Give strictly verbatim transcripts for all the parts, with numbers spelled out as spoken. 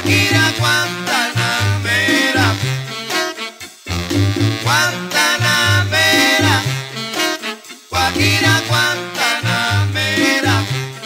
Guajira, Guantanamera, Guantanamera, Guajira, Guantanamera.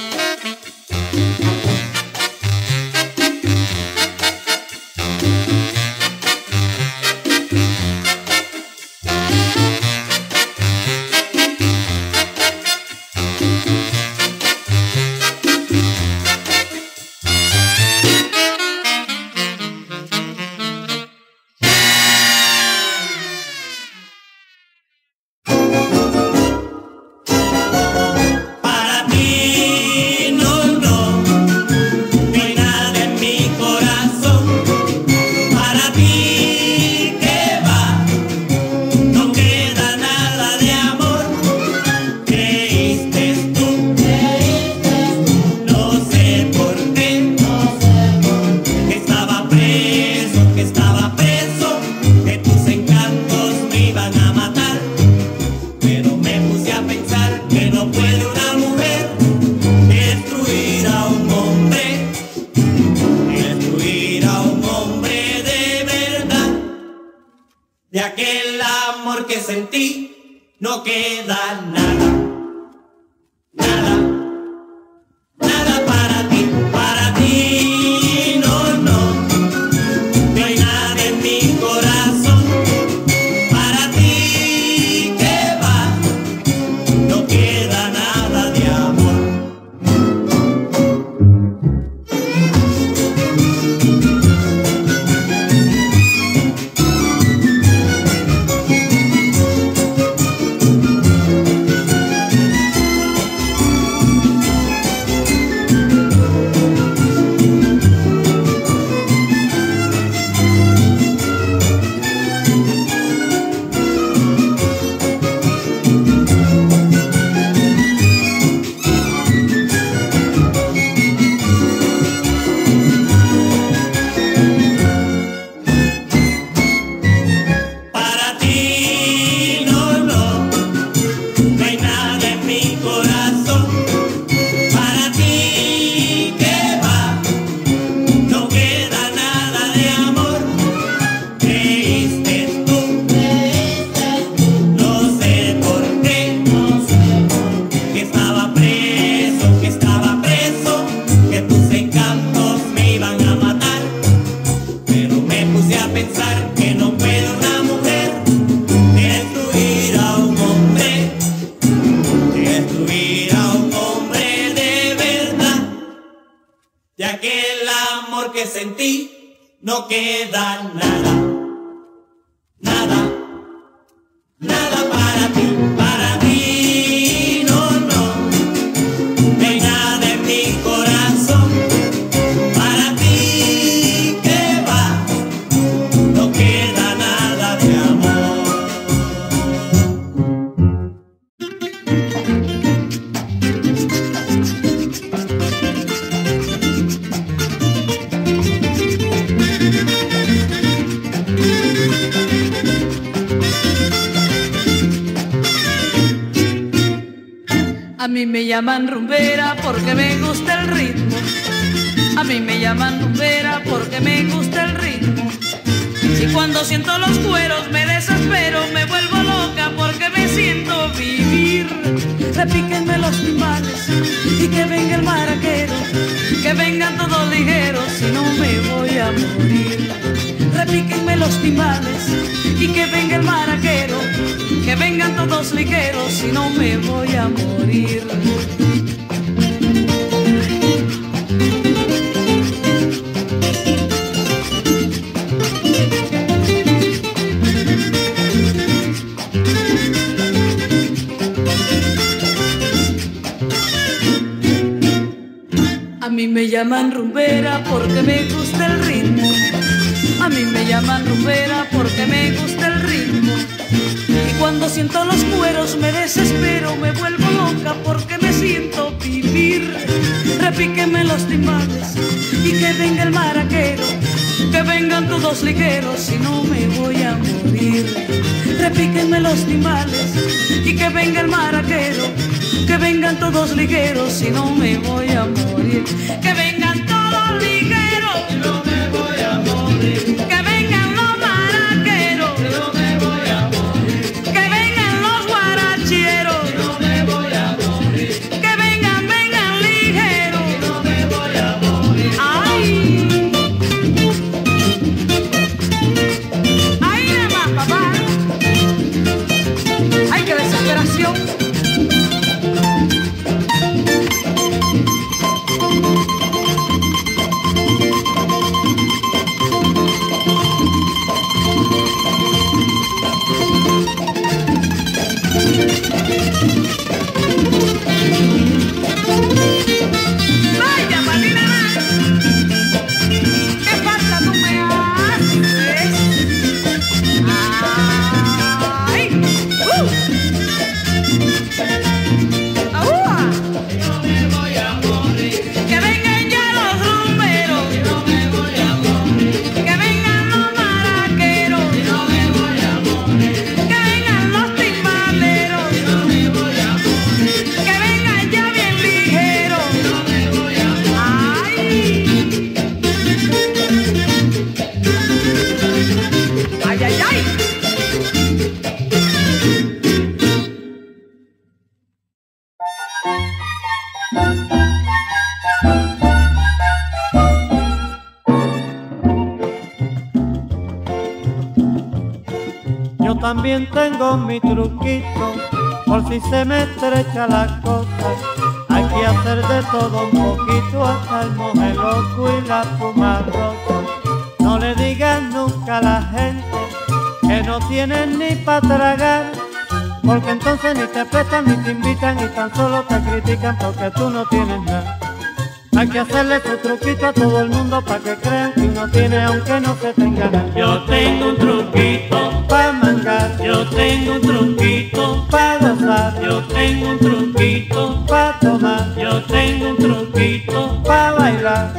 De aquel amor que sentí no queda nada, nada, nada para ti, para ti, no, no, no hay nada en mi corazón, para ti que va, no queda nada de amor. De aquel amor que sentí no queda nada, nada, nada para ti, para ti, no, no, no hay nada en mi corazón, para ti que va, no queda nada de amor. A mí me llaman rumbera porque me gusta el ritmo. A mí me llaman rumbera porque me gusta el ritmo. Y cuando siento los cueros me desespero, me vuelvo loca porque me siento vivir. Repíquenme los timbales y que venga el maraquero, que vengan todos ligeros si no me voy a morir. Repíquenme los timbales y que venga el maraquero, que vengan todos ligeros si no me voy a morir. A mí me llaman rumbera porque me gusta el ritmo. A mí me llaman rumbera porque me gusta el ritmo. Y cuando siento los cueros me desespero, me vuelvo loca porque me siento vivir. Repíquenme los timbales y que venga el maraquero, que vengan todos ligeros si no me voy a morir. Repíquenme los timbales y que venga el maraquero, que vengan todos ligeros si no me voy a morir. Que vengan todos ligeros si no me voy a morir. también tengo mi truquito, por si se me estrecha la cosa. Hay que hacer de todo un poquito, hasta el moje loco y la fuma rosa. No le digas nunca a la gente que no tienen ni pa' tragar, porque entonces ni te prestan ni te invitan y tan solo te critican porque tú no tienes nada. Hay que hacerle su truquito a todo el mundo para que crean que uno tiene aunque no se tenga nada. Yo tengo un truquito Pa' mangar, yo tengo un truquito, pa' gozar, yo tengo un truquito, pa' tomar, yo tengo un truquito. pa' bailar.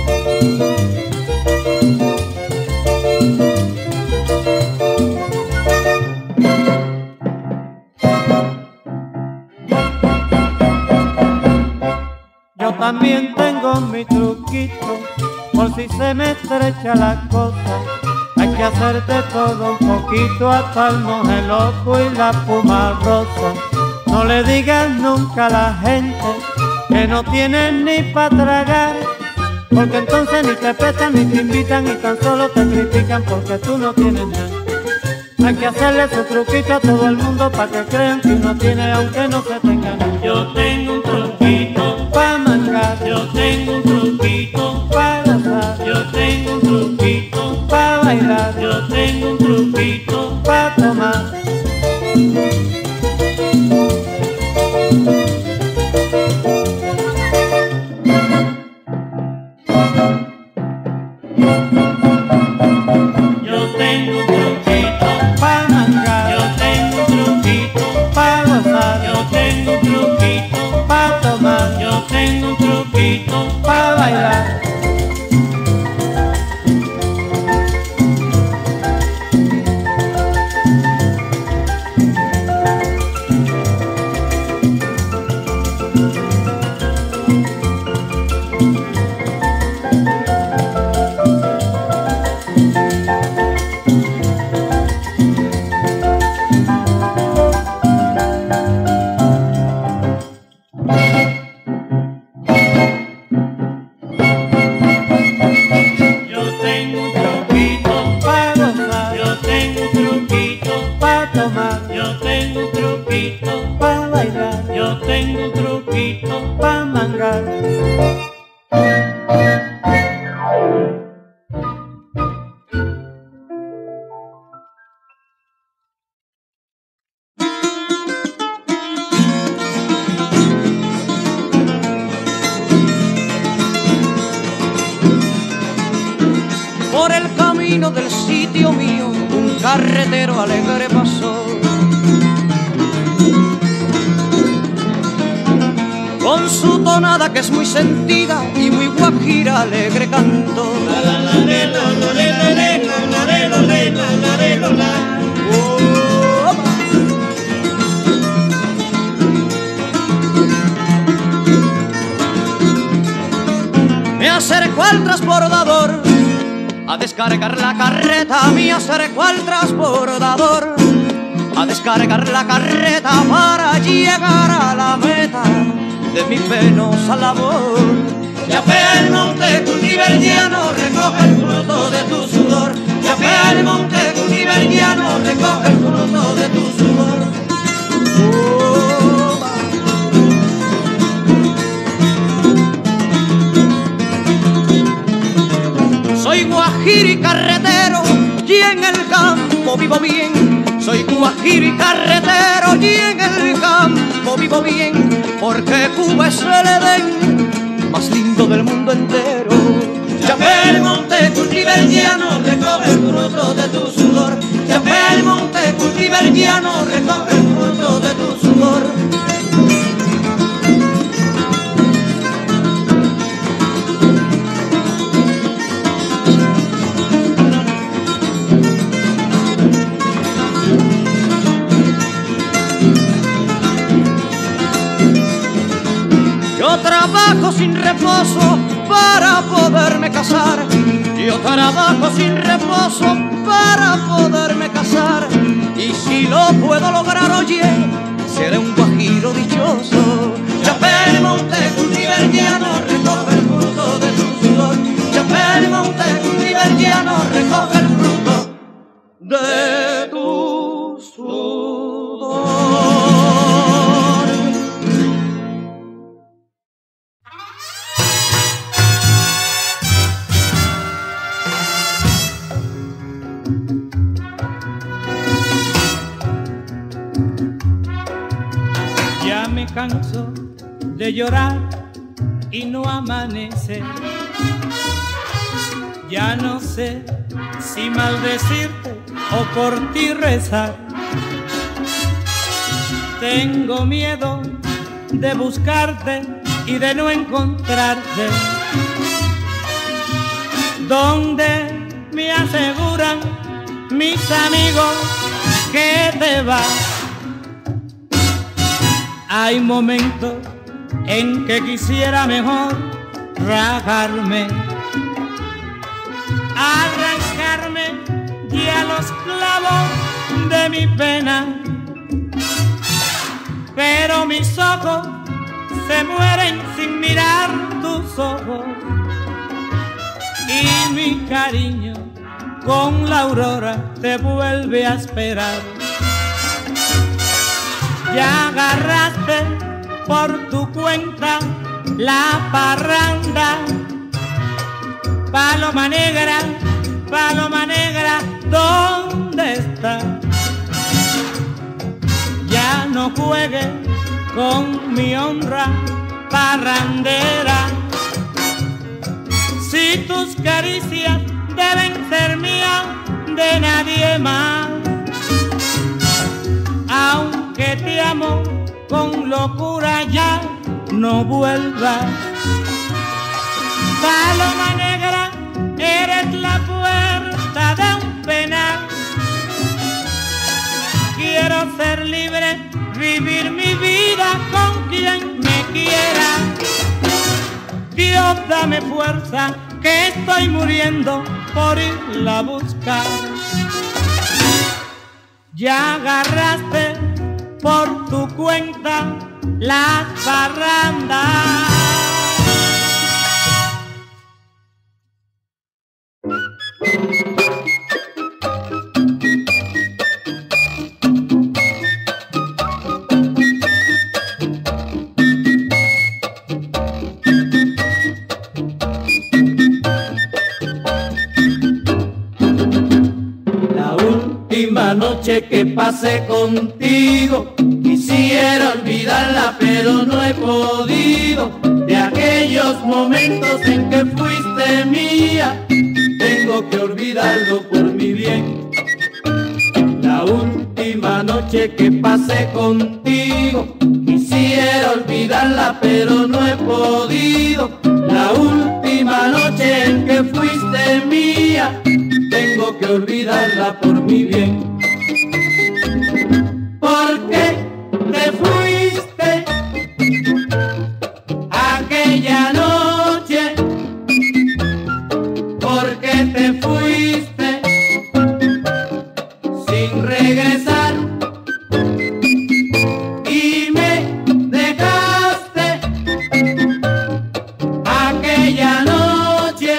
Yo también tengo mi truquito, por si se me estrecha la cosa. Hay que hacer de todo un poquito, hasta el moje loco y la fuma rosa. No le digas nunca a la gente que no tienen ni pa' tragar, porque entonces ni te prestan ni te invitan y tan solo te critican porque tú no tienes nada. Hay que hacerle su truquito a todo el mundo para que crean que uno tiene aunque no se tenga nada. Yo tengo un truquito, Pa' mangar, yo tengo un truquito, pa' gozar, yo tengo un truquito, pa' bailar, yo tengo un truquito. pa' tomar. Yo tengo un truquito, Pa' mangar, yo tengo un truquito, pa' gozar, yo tengo un truquito, pa' tomar, yo tengo un truquito. pa' bailar. Yo tengo un truquito, Pa' gozar, yo tengo un truquito, pa' tomar, yo tengo un truquito, pa' bailar, yo tengo un truquito. pa' mangar. Por el camino del sitio mío un carretero alegre pasó, con su tonada que es muy sentida y muy guajira alegre cantó. Oh, me acercó al transbordador a descargar la carreta, me acercó al transbordador a descargar la carreta para llegar a la meta de mi penosa labor. Ya ve el monte cultiverdiano, recoge el fruto de tu sudor. Ya ve el monte cultiverdiano, recoge el fruto de tu sudor. Oh, soy guajiri carretero y en el campo vivo bien. Soy guajiri carretero y en el campo vivo bien, porque Cuba es el Edén más lindo del mundo entero. Ya ve el monte cultiverdiano, recoge el fruto de tu sudor. Ya ve el monte cultiverdiano, recoge el fruto de tu sudor. Yo trabajo sin reposo para poderme casar. Yo trabajo sin reposo para poderme casar. Y si lo puedo lograr, oye, seré un guajiro dichoso. Ya ve el monte cultiverdiano, recoge el fruto de tu sudor. Ya ve el monte cultiverdiano, recoge el fruto de tu canso de llorar y no amanece. Ya no sé si maldecirte o por ti rezar. Tengo miedo de buscarte y de no encontrarte. Donde me aseguran mis amigos que te vas. Hay momentos en que quisiera mejor rajarme, arrancarme ya los clavos de mi pena, pero mis ojos se mueren sin mirar tus ojos y mi cariño con la aurora te vuelve a esperar. Ya agarraste por tu cuenta la parranda, paloma negra, paloma negra, ¿dónde está? Ya no juegues con mi honra parrandera. Si tus caricias deben ser mías, de nadie más. Aunque te amo con locura, ya no vuelvas. Paloma negra, eres la puerta de un penal. Quiero ser libre, vivir mi vida con quien me quiera. Dios, dame fuerza, que estoy muriendo por irla a buscar. Ya agarraste por tu cuenta las parrandas. La noche que pasé contigo, quisiera olvidarla pero no he podido. De aquellos momentos en que fuiste mía, tengo que olvidarlo por mi bien. La última noche que pasé contigo, quisiera olvidarla pero no he podido. La última noche en que fuiste mía, tengo que olvidarla por mi bien. Porque te fuiste aquella noche, porque te fuiste sin regresar y me dejaste aquella noche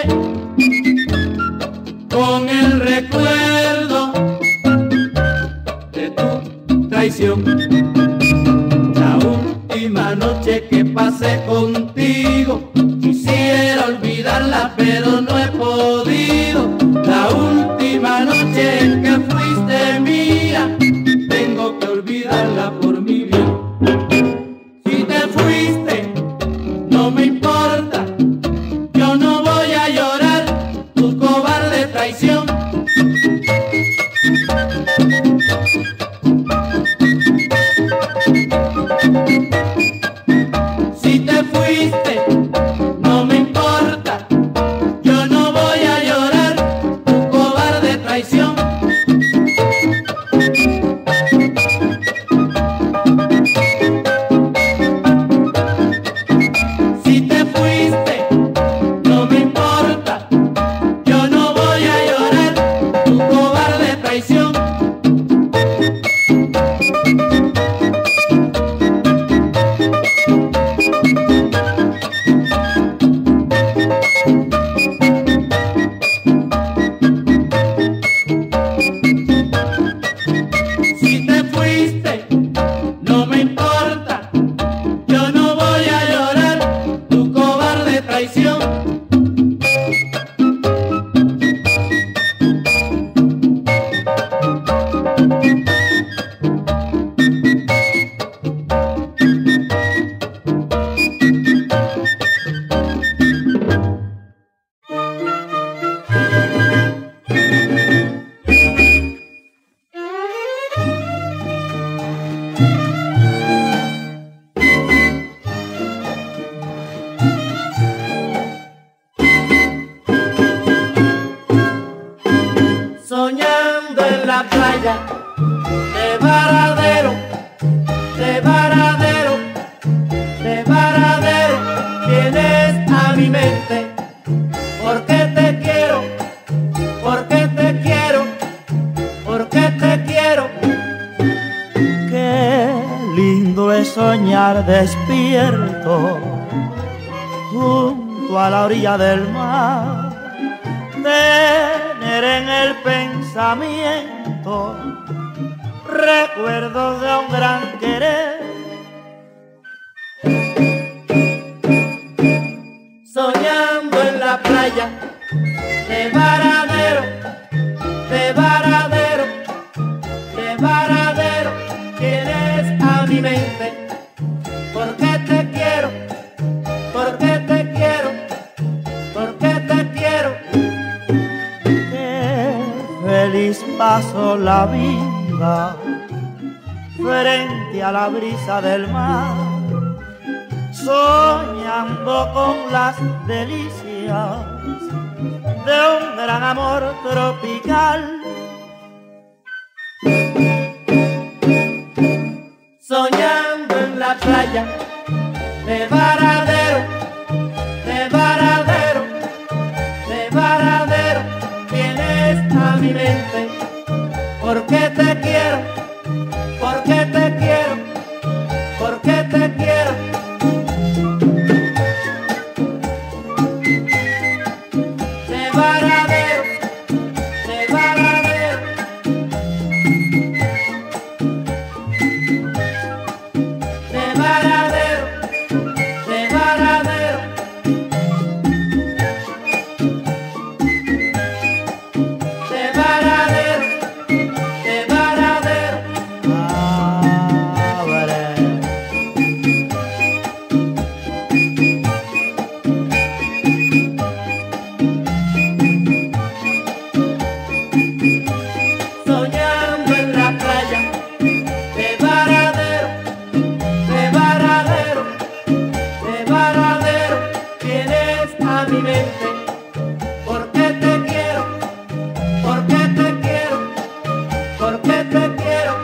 con el recuerdo de tu traición. La última noche que pasé contigo, quisiera olvidarla pero no he podido. La última noche en que fuiste mía, tengo que olvidarla por mi bien. Si te fuiste, no me importa, yo no voy a llorar tu cobarde traición. Si te fuiste, no me importa, yo no voy a llorar tu cobarde traición. Si te fuiste, no me importa, yo no voy a llorar playa, de varadero, de varadero, de varadero, vienes a mi mente, porque te quiero, porque te quiero, porque te quiero. Qué lindo es soñar despierto junto a la orilla del mar, tener en el pensamiento recuerdos de un gran querer. Soñando en la playa, de varadero, de varadero, de varadero, tienes a mi mente, porque te quiero, porque te quiero, porque te quiero. Qué feliz paso la vida frente a la brisa del mar, soñando con las delicias de un gran amor tropical. Soñando en la playa, de varadero, de varadero, de varadero, vienes a mi mente, porque te quiero, porque te quiero, porque te quiero. De varadero, de varadero, de varadero, de varadero, de varadero, de varadero. Abre. Soñando en la playa, de varadero, de varadero, de varadero, vienes a mi mente, porque te quiero, porque te quiero, porque te quiero.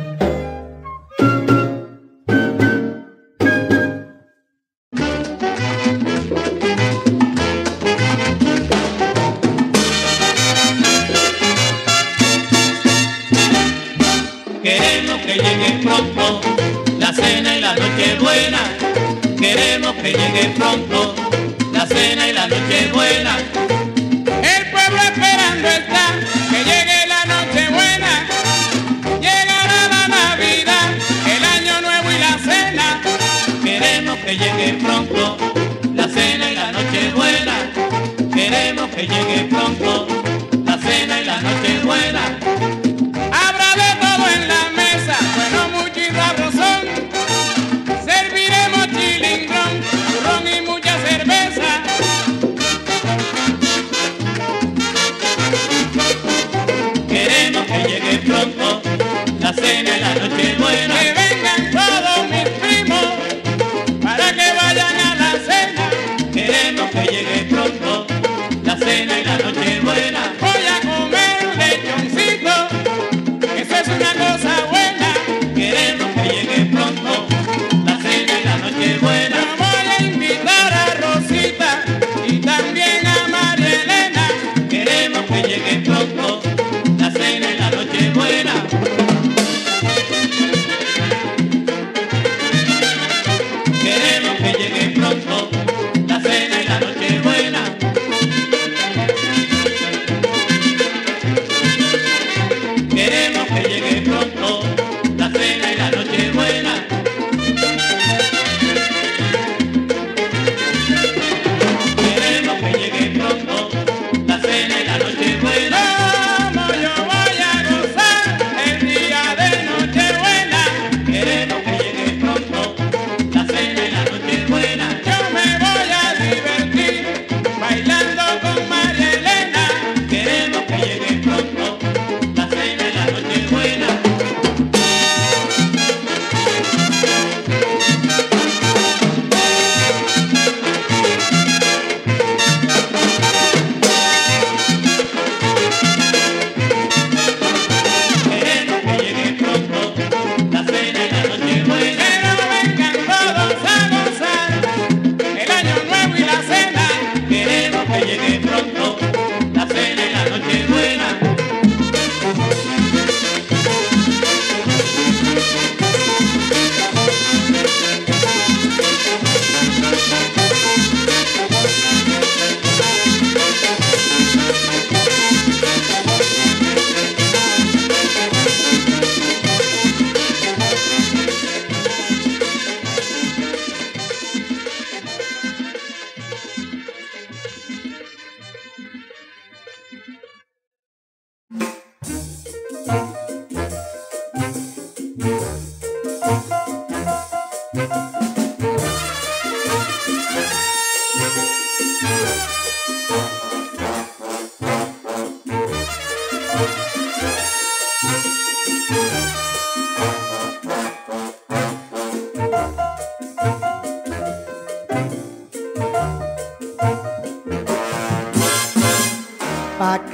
Queremos que llegue pronto la cena y la noche buena. Queremos que llegue pronto la cena y la noche buena. El pueblo esperando está que llegue la noche buena. Llegará la Navidad, el año nuevo y la cena. Queremos que llegue pronto la cena y la noche buena. Queremos que llegue pronto la cena y la noche buena. Habrá de todo en la mesa, bueno, mucho y sabrosón. Serviremos chilindrón, turrón y mucha cerveza. Queremos que llegue pronto la cena y la noche buena. Que vengan todos mis primos para que vayan a la cena. Queremos que llegue pronto la cena y la noche buena. Voy a comer lechoncito, eso es una cosa buena. Queremos que llegue pronto la cena y la noche buena. Yo voy a invitar a Rosita y también a María Elena. Queremos que llegue pronto la cena y la noche buena. Queremos que llegue pronto la cena y la noche buena. Queremos que llegue pronto la cena y la noche buena. Queremos que llegue pronto la cena y la noche buena.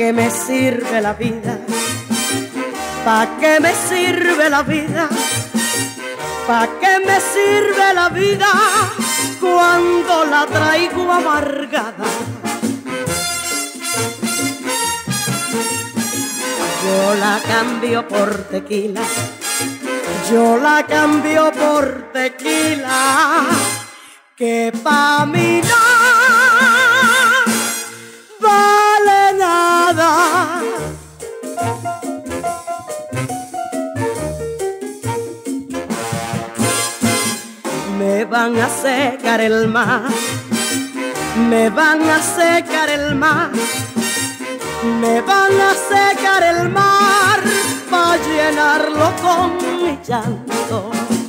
qué me sirve la vida? ¿Pa' qué me sirve la vida? ¿Pa' qué me sirve la vida cuando la traigo amargada? Yo la cambio por tequila, yo la cambio por tequila, que pa' mí no vale nada. Me van a secar el mar, me van a secar el mar, me van a secar el mar para llenarlo con mi llanto.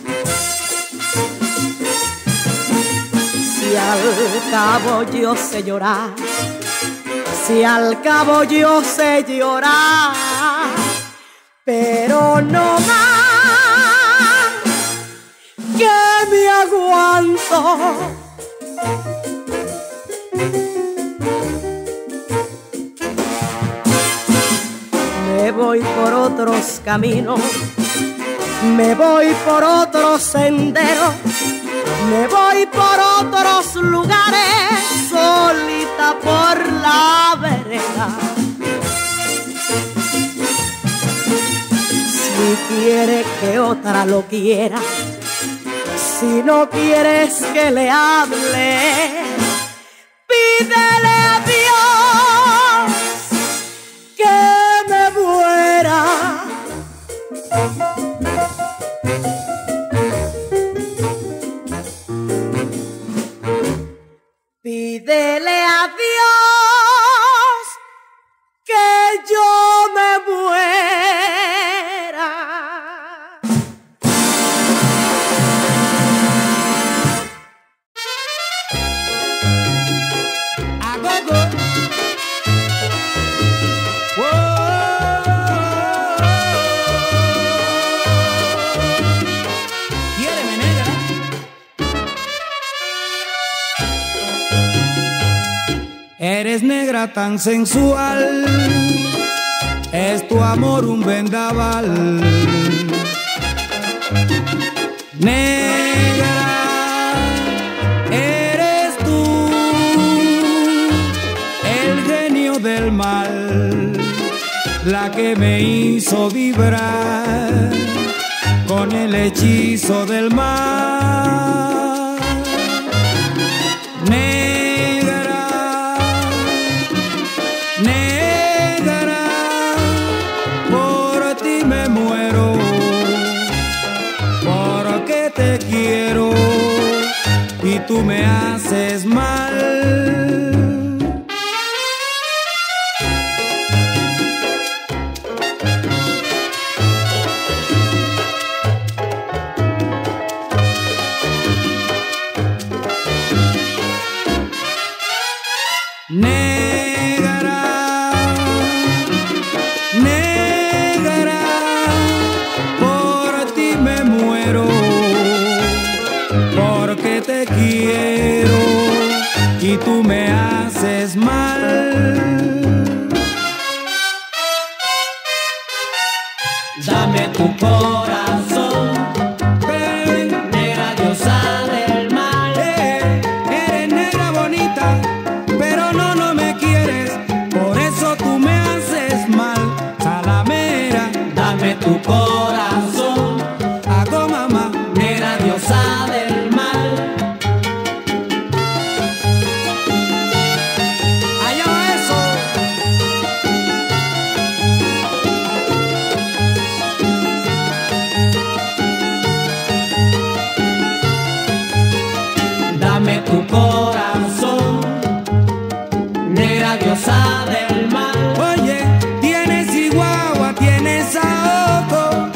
Si al cabo yo sé llorar, si al cabo yo sé llorar, pero no más que me aguanto. Me voy por otros caminos, me voy por otros senderos, me voy por otros lugares, solita por la vereda. Si quiere que otra lo quiera, si no quieres que le hable, pídele a Dios que me muera. Pídele a Dios que yo me muera. A gogo. Quiéreme, negra. Eres negra tan sensual, es tu amor un vendaval. Negra, eres tú, el genio del mal, la que me hizo vibrar con el hechizo del mar. Negra, negra, por ti me muero, porque te quiero y tú me haces mal. Negra, negra, por ti me muero, porque te quiero y tú me haces mal. Dame tu corazón, ven, negra diosa del mal. Eh, eres negra bonita, pero no, no me quieres, por eso tú me haces mal. Salamera, dame tu corazón. Hago mamá, negra diosa del mal. Allá va eso. Dame tu corazón, negra diosa del mal. Oye, tienes chihuahua, tienes saoco,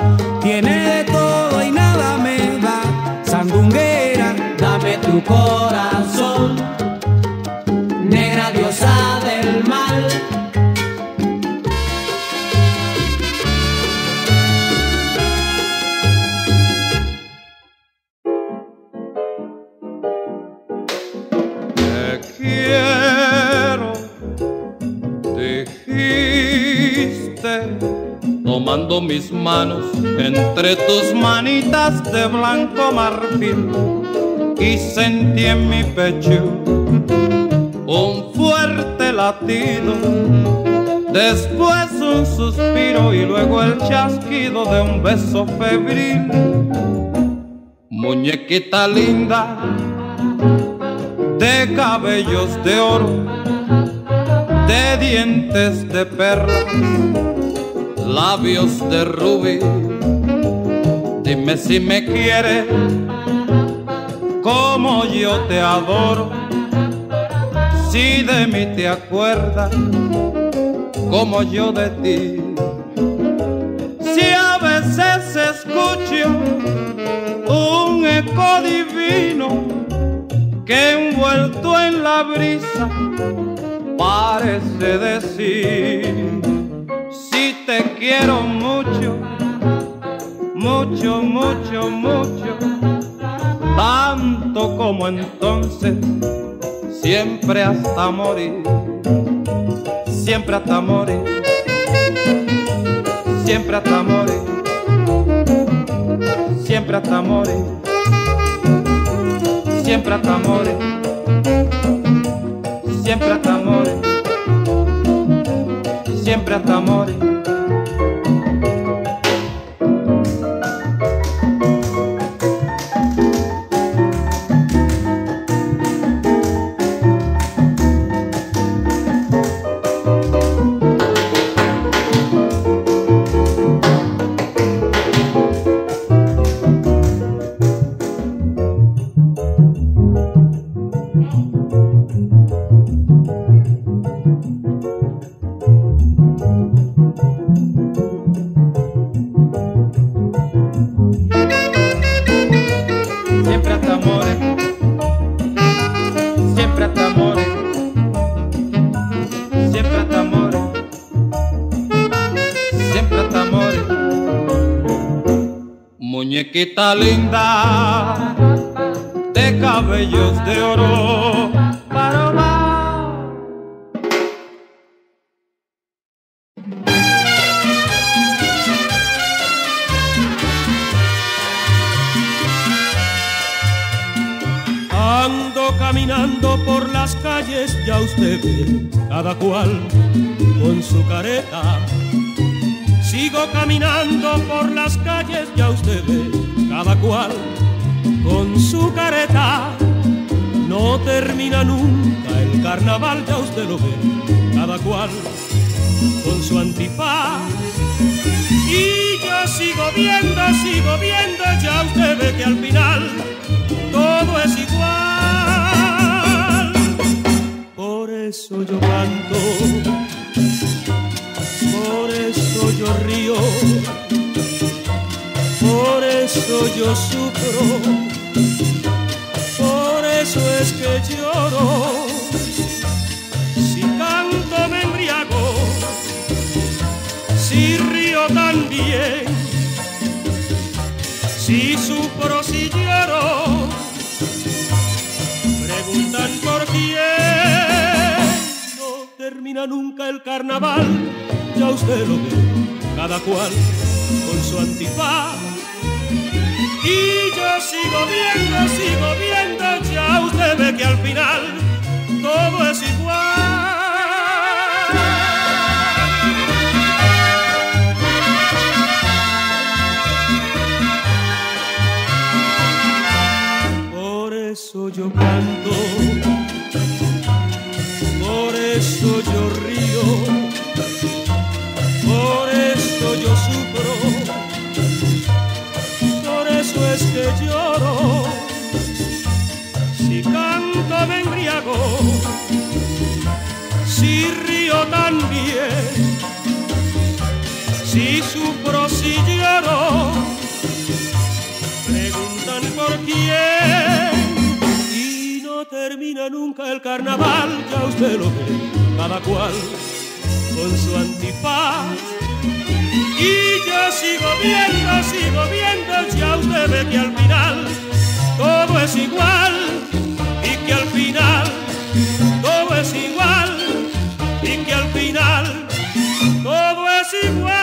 fuiste tomando mis manos entre tus manitas de blanco marfil y sentí en mi pecho un fuerte latido, después un suspiro y luego el chasquido de un beso febril. Muñequita linda de cabellos de oro, de dientes de perla, labios de rubí, dime si me quieres como yo te adoro, si de mí te acuerdas como yo de ti. Si a veces escucho un eco divino que envuelto en la brisa parece decir: si te quiero mucho, mucho, mucho, mucho, tanto como entonces, siempre hasta morir, siempre hasta morir, siempre hasta morir, siempre hasta morir, siempre hasta morir, siempre hasta morir, siempre hasta morir. Muñequita linda de cabellos de oro, paloma. Ando caminando por las calles, ya usted ve, cada cual con su careta. Sigo caminando por las calles, ya usted ve, cada cual con su careta. No termina nunca el carnaval, ya usted lo ve, cada cual con su antifaz. Y yo sigo viendo, sigo viendo, ya usted ve que al final todo es igual. Por eso yo canto, por eso yo río, por eso yo sufro, por eso es que lloro. Si canto me embriago, si río también, si sufro, si lloro, preguntan por quién. No termina nunca el carnaval, ya usted lo ve, cada cual con su antifaz. Y yo sigo viendo, sigo viendo, ya usted ve que al final todo es igual. Por eso yo canto, por eso yo río, por eso yo sufro, por eso es que lloro. Si canto me embriago, si río también, si sufro, si lloro, preguntan por quién. Y no termina nunca el carnaval, ya usted lo ve, cada cual con su antifaz. Y yo sigo viendo, sigo viendo, ya usted ve que al final todo es igual, y que al final todo es igual, y que al final todo es más igual.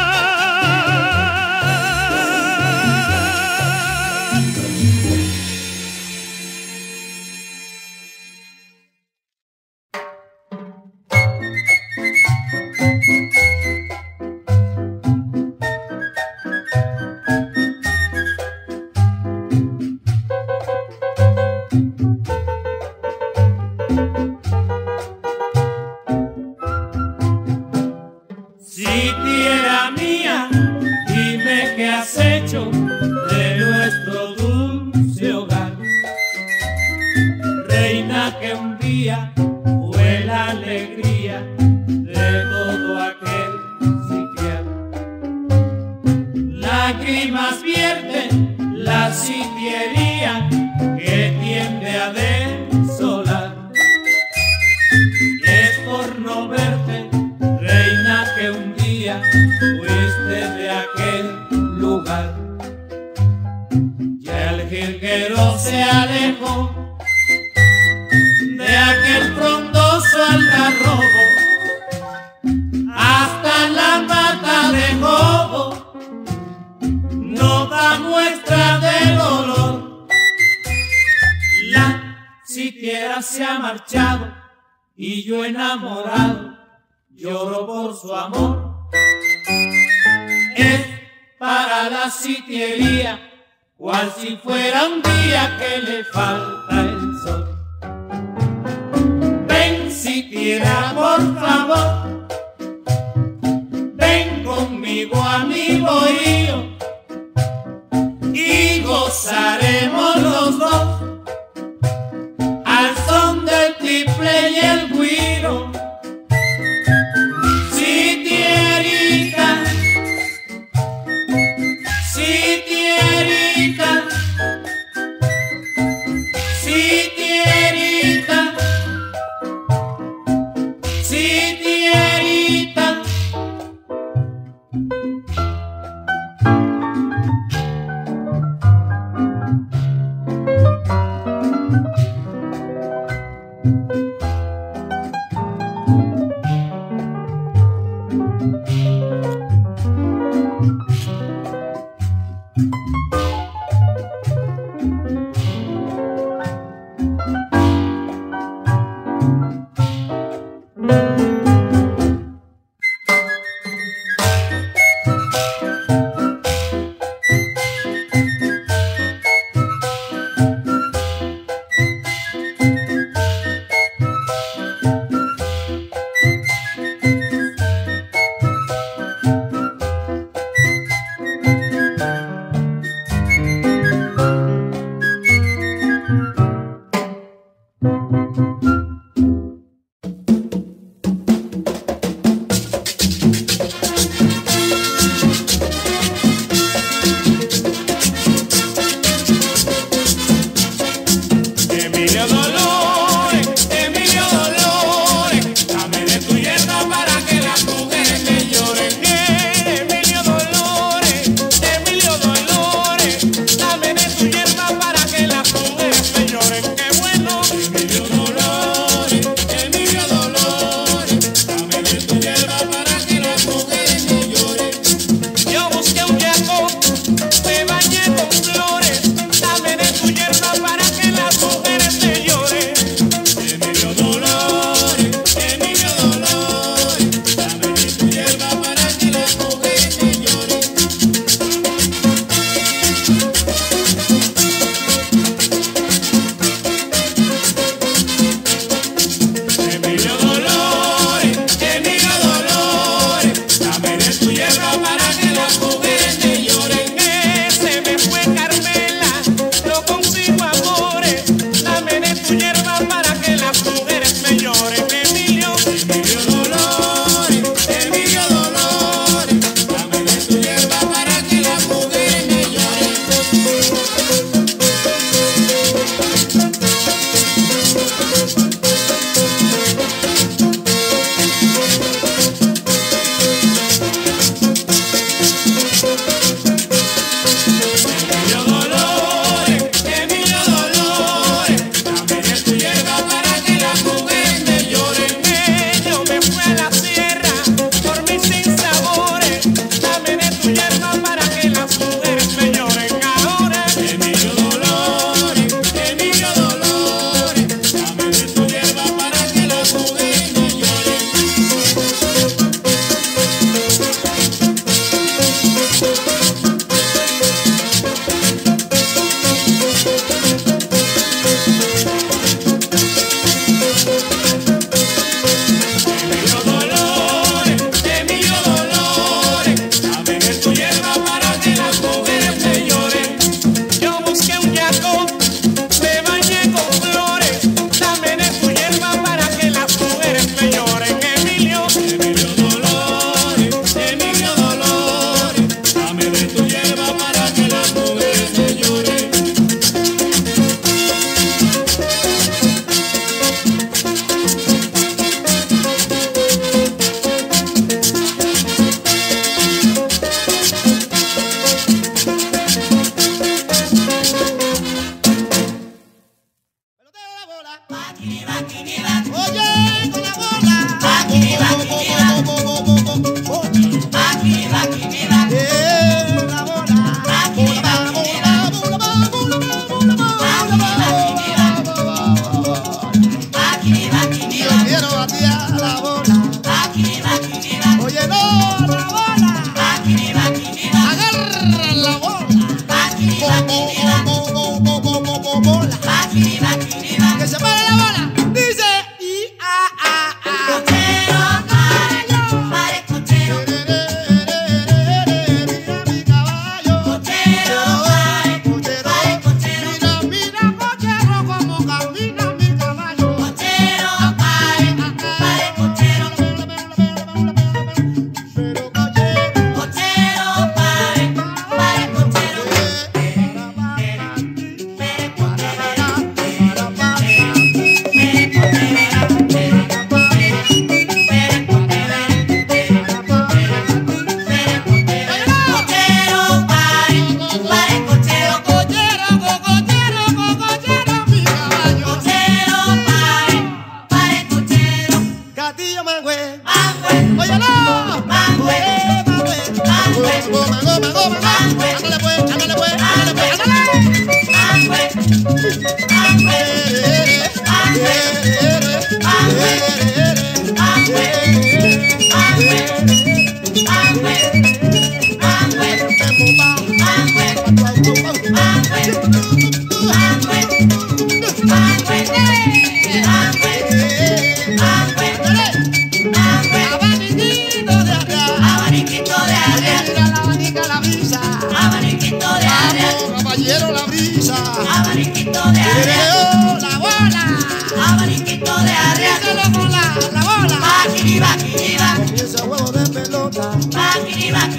Cual si fuera un día que le falta el sol. Ven, sitiera, por favor, ven conmigo a mi bohío y gozaremos los dos al son del triple y el güiro. Sitierita, sitierita, sitierita, sitierita.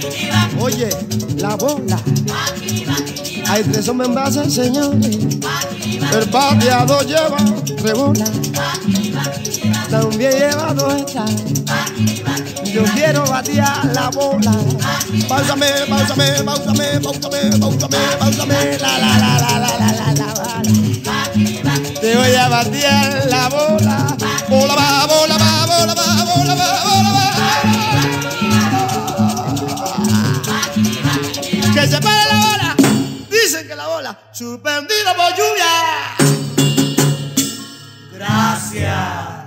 Oye, la bola. Hay tres hombres en base, señores. El bateador lleva tres bolas. También lleva dos estas. Yo quiero batear la bola. Páusame, páusame, páusame, páusame, páusame, páusame. La, la, la, la, la, la, la, la, la. Te voy a batear la bola. Bola va, bola va, bola va, bola va, bola va. Que se pare la bola. Dicen que la bola suspendida por lluvia. Gracias.